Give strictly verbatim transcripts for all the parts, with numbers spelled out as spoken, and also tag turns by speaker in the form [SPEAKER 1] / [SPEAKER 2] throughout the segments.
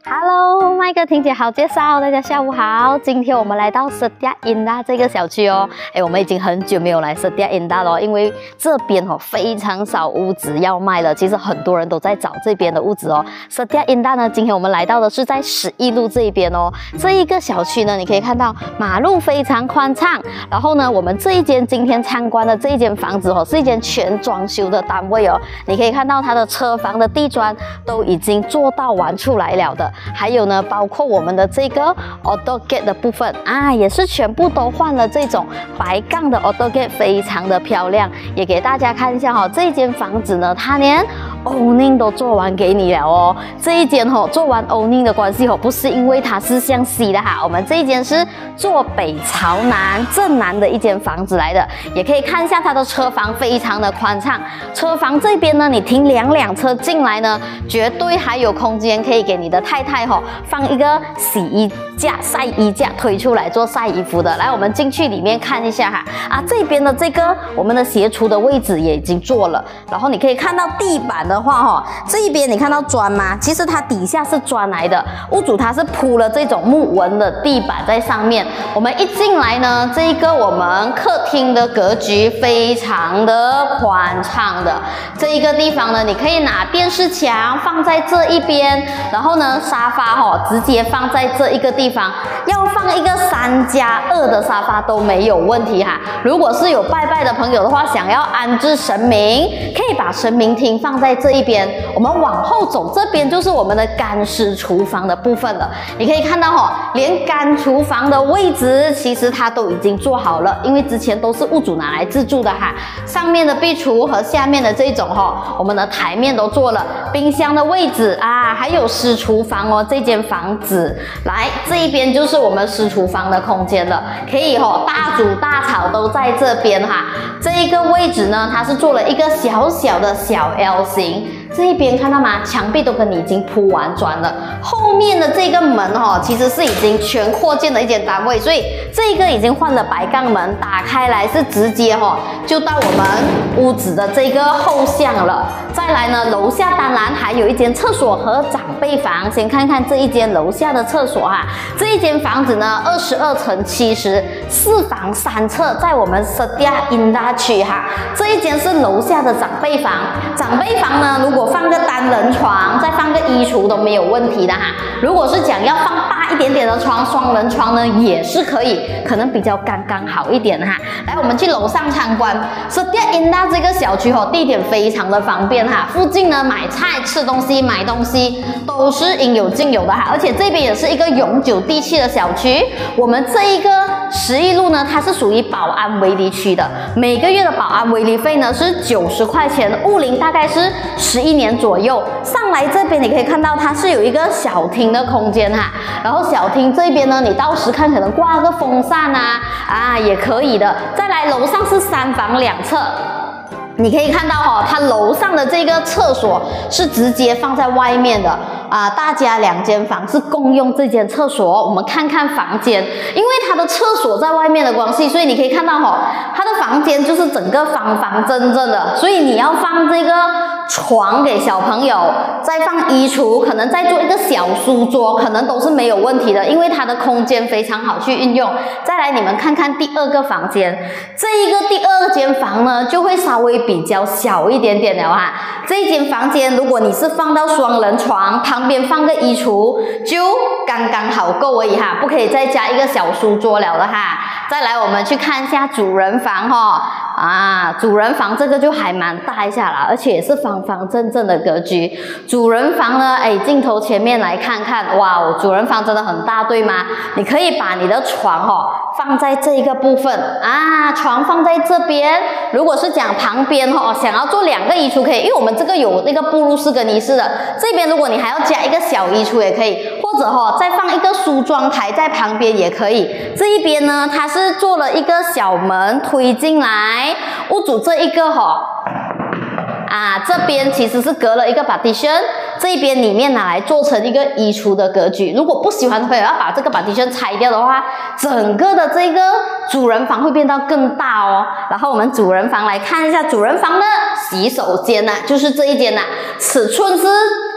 [SPEAKER 1] Hello， 麦哥婷姐好介绍，大家下午好。今天我们来到 Setia Indah 这个小区哦，哎，我们已经很久没有来 Setia Indah 了，因为这边哦非常少屋子要卖了。其实很多人都在找这边的屋子哦。Setia Indah 呢，今天我们来到的是在十一路这一边哦。这一个小区呢，你可以看到马路非常宽敞。然后呢，我们这一间今天参观的这一间房子哦，是一间全装修的单位哦。你可以看到它的车房的地砖都已经做到完出来了的。还有呢，包括我们的这个 auto gate 的部分啊，也是全部都换了这种白杠的 auto gate， 非常的漂亮。也给大家看一下哈、哦，这间房子呢，它连 owning 都做完给你了哦。这一间哦，做完 owning 的关系哦，不是因为它是向西的哈，我们这一间是坐北朝南正南的一间房子来的。也可以看一下它的车房非常的宽敞，车房这边呢，你停两辆车进来呢，绝对还有空间可以给你的太太哦。放一个洗衣架、晒衣架推出来做晒衣服的。来，我们进去里面看一下哈。啊，这边的这个我们的鞋橱的位置也已经做了。然后你可以看到地板的话哈，这一边你看到砖吗？其实它底下是砖来的，屋主他是铺了这种木纹的地板在上面。我们一进来呢，这一个我们客厅的格局非常的宽敞的。这一个地方呢，你可以拿电视墙放在这一边，然后呢，沙发哦，直接放在这一个地方，要放一个三加二的沙发都没有问题哈。如果是有拜拜的朋友的话，想要安置神明，可以把神明厅放在这一边。我们往后走，这边就是我们的干湿厨房的部分了。你可以看到哦，连干厨房的位置其实它都已经做好了，因为之前都是屋主拿来自住的哈。上面的壁橱和下面的这种哈、哦，我们的台面都做了，冰箱的位置啊，还有湿厨房哦，这间房子来这一边就是我们湿厨房的空间了，可以哦，大煮大炒都在这边哈。这一个位置呢，它是做了一个小小的小 L 型。这一边看到吗？墙壁都跟你已经铺完砖了。后面的这个门哦，其实是已经全扩建的一间单位，所以这个已经换了白杠门，打开来是直接哦，就到我们屋子的这个后巷了。再来呢，楼下当然还有一间厕所和长辈房。先看看这一间楼下的厕所哈，这一间房子呢，二十二乘七十，四房三厕，在我们 Setia Indah 区哈。这一间是楼下的长辈房，长辈房呢，如果放个单人床，再放个衣橱都没有问题的哈。如果是讲要放大一点点的床，双人床呢也是可以，可能比较刚刚好一点哈。来，我们去楼上参观 Setia Indah 这个小区哦，地点非常的方便哈。附近呢买菜、吃东西、买东西都是应有尽有的哈。而且这边也是一个永久地契的小区。我们这一个十一路呢，它是属于保安围篱区的，每个月的保安围篱费呢是九十块钱，物龄大概是十一年左右。上来这边你可以看到它是有一个小厅的空间哈，然后小厅这边呢，你到时看可能挂个风扇啊啊也可以的。再来楼上是三房两厕。你可以看到哦，它楼上的这个厕所是直接放在外面的啊，大家两间房是共用这间厕所。我们看看房间，因为它的厕所在外面的关系，所以你可以看到哦，它的房间就是整个方方正正的，所以你要放这个床给小朋友，再放衣橱，可能再做一个小书桌，可能都是没有问题的，因为它的空间非常好去运用。再来，你们看看第二个房间，这一个第二间房呢，就会稍微比较小一点点了哈。这一间房间，如果你是放到双人床，旁边放个衣橱，就刚刚好够而已哈，不可以再加一个小书桌了的哈。再来，我们去看一下主人房哈、哦。啊，主人房这个就还蛮大一下啦，而且也是方方正正的格局。主人房呢，哎，镜头前面来看看，哇，主人房真的很大，对吗？你可以把你的床哦放在这一个部分啊，床放在这边。如果是讲旁边哦，想要做两个衣橱可以，因为我们这个有那个布鲁式更衣室的，这边如果你还要加一个小衣橱也可以，或者哦再放一个梳妆台在旁边也可以。这一边呢，它是做了一个小门推进来。屋主这一个哈、哦、啊，这边其实是隔了一个 partition， 这一边里面拿来做成一个衣橱的格局。如果不喜欢的朋友要把这个 partition 拆掉的话，整个的这个主人房会变到更大哦。然后我们主人房来看一下主人房的洗手间呐、啊，就是这一间呐、啊，尺寸是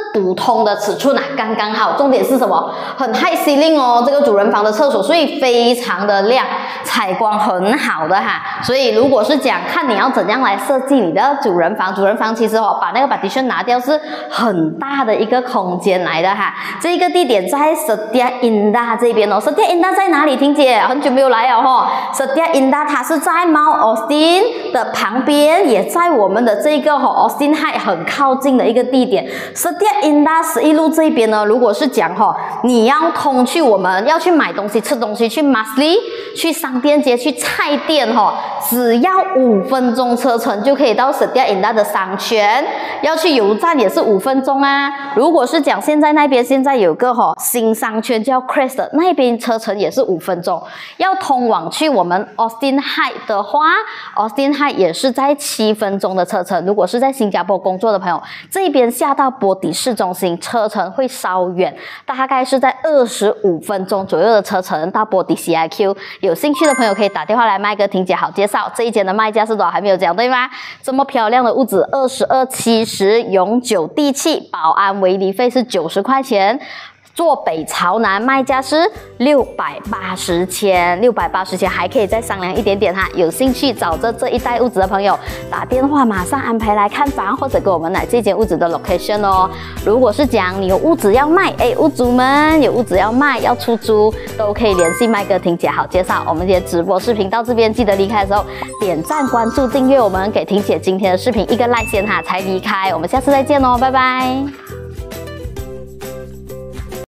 [SPEAKER 1] 普通的尺寸啊，刚刚好。重点是什么？很 high ceiling 哦，这个主人房的厕所，所以非常的亮，采光很好的哈。所以如果是讲看你要怎样来设计你的主人房，主人房其实哦，把那个 partition 拿掉是很大的一个空间来的哈。这一个地点在 Setia Indah 这边哦 ，Setia Indah 在哪里？婷姐很久没有来了哈、哦。Setia Indah 它是在 Mount Austin 的旁边，也在我们的这个哈、哦、Austin Heights 很靠近的一个地点。Setia Indah 十一路这边呢，如果是讲哈、哦，你要通去我们要去买东西、吃东西，去 Marsley、去商店街、去菜店哈、哦，只要五分钟车程就可以到 Setia Indah 的商圈。要去油站也是五分钟啊。如果是讲现在那边现在有个哈、哦、新商圈叫 Crest 那边车程也是五分钟。要通往去我们 Austin Heights 的话 ，Austin Heights 也是在七分钟的车程。如果是在新加坡工作的朋友，这边下到波迪市中心车程会稍远，大概是在二十五分钟左右的车程到波迪 C I Q。有兴趣的朋友可以打电话来麦哥婷姐好介绍。这一间的卖价是多少还没有讲对吗？这么漂亮的屋子，二十二七十，永久地契，保安维理费是九十块钱。坐北朝南，卖价是六百八十千，六百八十千还可以再商量一点点哈。有兴趣找着这一带屋子的朋友，打电话马上安排来看房，或者给我们来这间屋子的 location 哦。如果是讲你有屋子要卖，哎，屋主们有屋子要卖要出租，都可以联系麦哥婷姐好介绍。我们今天直播视频到这边，记得离开的时候点赞、关注、订阅我们，给婷姐今天的视频一个like先哈，才离开。我们下次再见哦，拜拜。